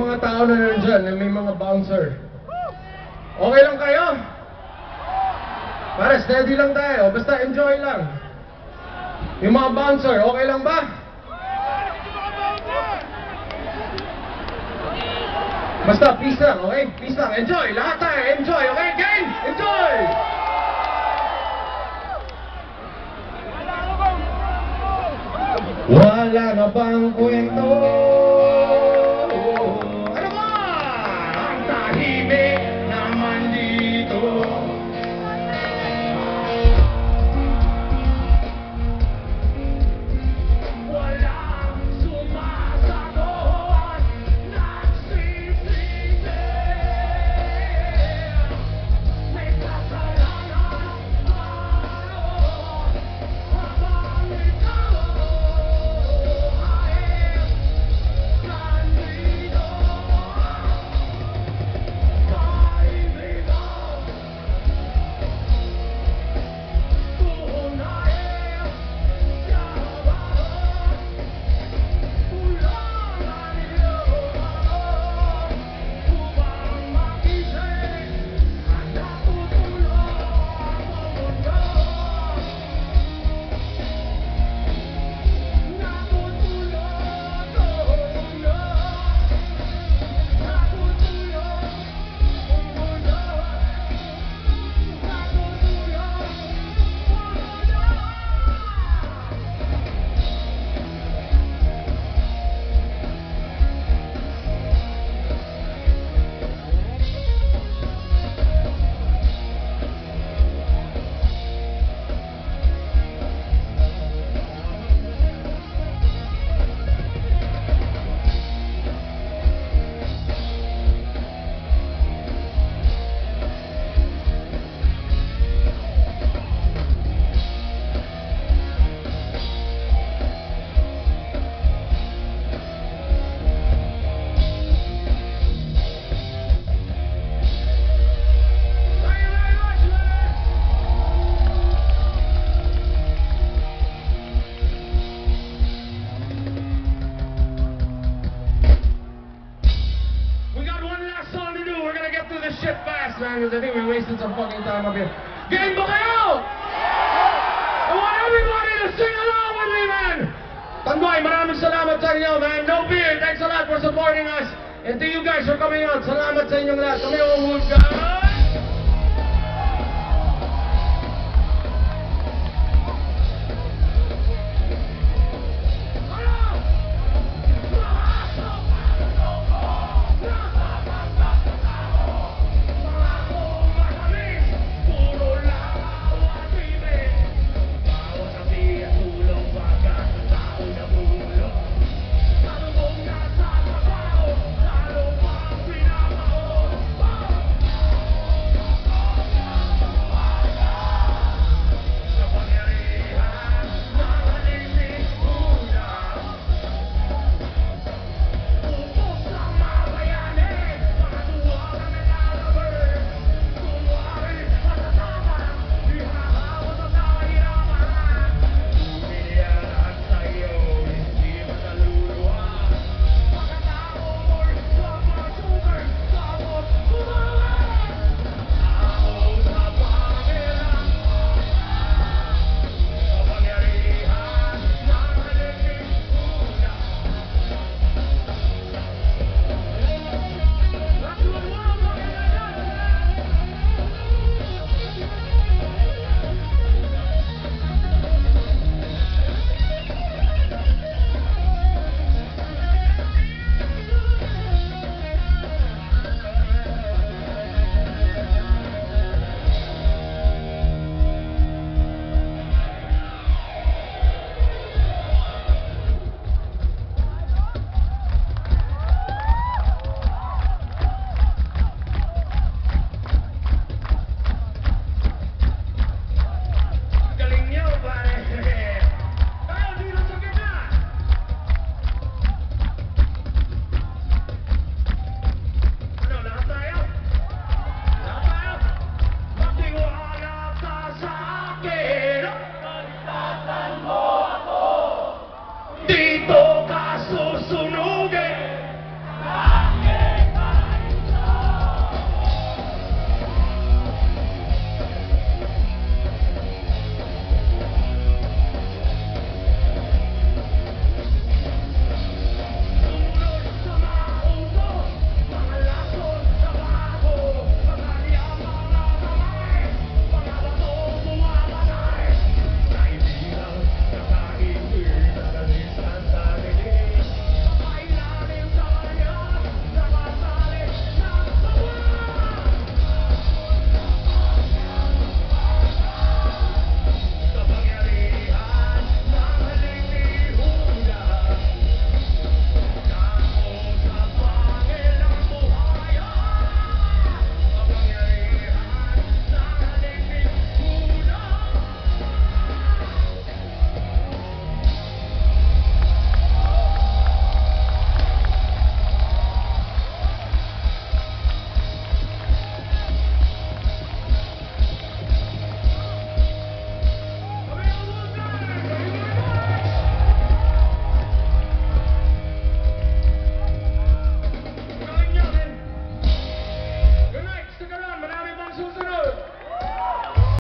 mga tao na nandyan, may mga bouncer. Okay lang kayo? Para steady lang tayo, basta enjoy lang. Yung mga bouncer, okay lang ba? Basta peace lang, okay? Peace lang, enjoy! Lahat tayo, enjoy, okay? Game! Enjoy! Wala na bang kwento? Ano ba? Ang tahimik naman dito. Walang sumasagot, nagsisisi. May kasalanan tayo habang ikaw shit fast, man, because I think we wasted some fucking time up here. Game ba kayo? I want everybody to sing along with me, man! Tanboy, maraming salamat sa inyo, man. No beer, thanks a lot for supporting us. And to you guys for coming out, salamat sa inyong lahat. Kami uuhulga.